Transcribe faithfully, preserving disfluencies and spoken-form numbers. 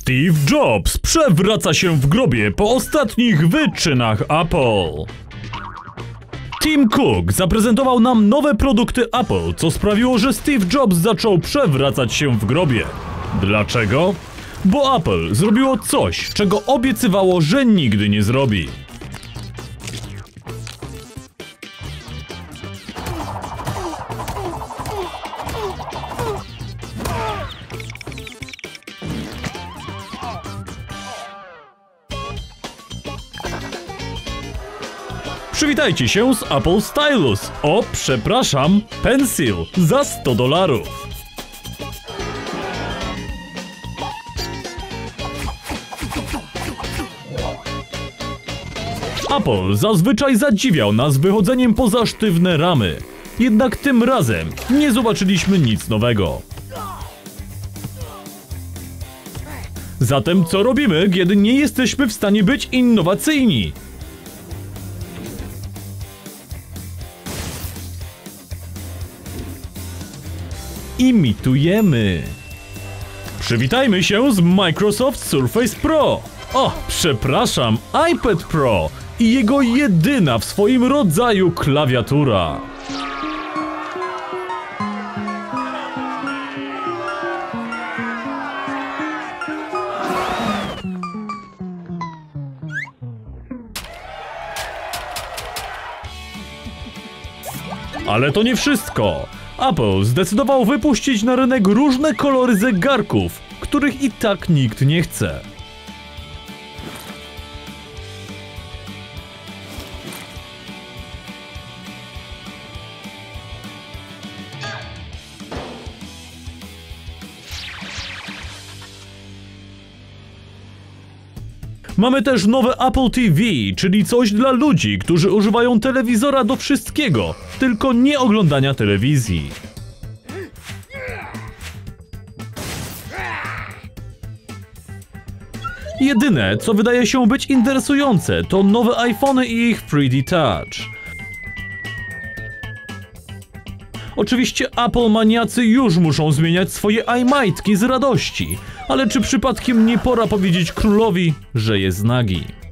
Steve Jobs przewraca się w grobie po ostatnich wyczynach Apple. Tim Cook zaprezentował nam nowe produkty Apple, co sprawiło, że Steve Jobs zaczął przewracać się w grobie. Dlaczego? Bo Apple zrobiło coś, czego obiecywało, że nigdy nie zrobi. Przywitajcie się z Apple Stylus. O, przepraszam, Pencil za sto dolarów. Apple zazwyczaj zadziwiał nas wychodzeniem poza sztywne ramy. Jednak tym razem nie zobaczyliśmy nic nowego. Zatem co robimy, kiedy nie jesteśmy w stanie być innowacyjni? Imitujemy. Przywitajmy się z Microsoft Surface Pro. O, przepraszam, iPad Pro i jego jedyna w swoim rodzaju klawiatura. Ale to nie wszystko. Apple zdecydował wypuścić na rynek różne kolory zegarków, których i tak nikt nie chce. Mamy też nowe Apple T V, czyli coś dla ludzi, którzy używają telewizora do wszystkiego, tylko nie oglądania telewizji. Jedyne, co wydaje się być interesujące, to nowe iPhony i ich trzy D Touch. Oczywiście Apple maniacy już muszą zmieniać swoje iMightki z radości, ale czy przypadkiem nie pora powiedzieć królowi, że jest nagi?